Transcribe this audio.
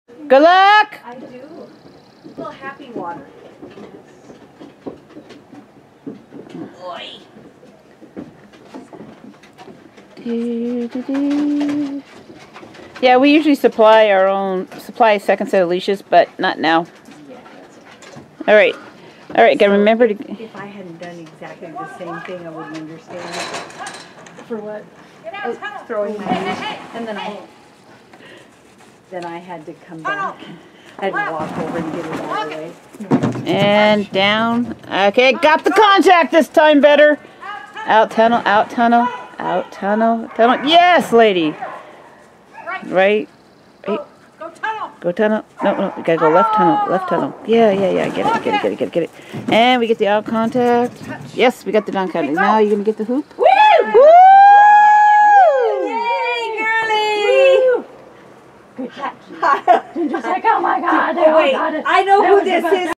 Good luck! I do. A little happy water. Oi. Yeah, we usually supply a second set of leashes, but not now. All right, gotta remember to. If I hadn't done exactly the same thing, I wouldn't understand. For what? Throwing my leash, and then I had to come back. I had to walk over and get it all the way. And down. Okay, got the contact this time better. Out tunnel, out tunnel, out tunnel, tunnel. Yes, lady. Right. Go tunnel. Go tunnel. No, we gotta go left tunnel, left tunnel. Yeah. Get it. And we get the out contact. Yes, we got the down contact. Now you're gonna get the hoop. Woo! Woo! Yay, girly! Good catch. Just like, oh my God. Oh wait, I know who this is.